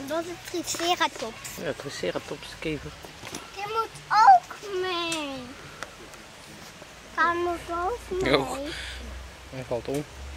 Dat is een triceratops. Ja, triceratopskever. Die moet ook mee. Kan moet ook mee. Hij valt om.